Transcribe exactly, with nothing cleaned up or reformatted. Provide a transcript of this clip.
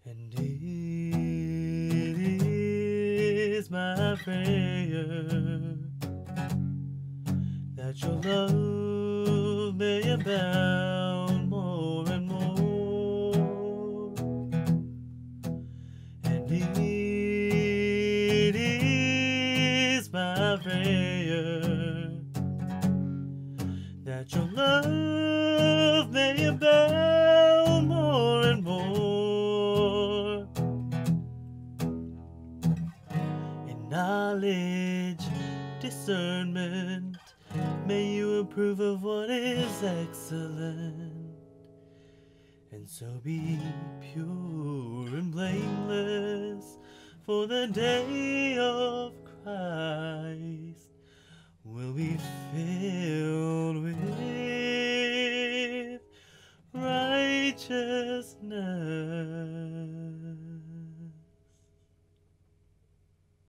And it is my prayer that your love may abound more and more. And it is my prayer that your love may abound more and more in knowledge, discernment. May you approve of what is excellent, and so be pure and blameless for the day of Christ will be filled with righteousness.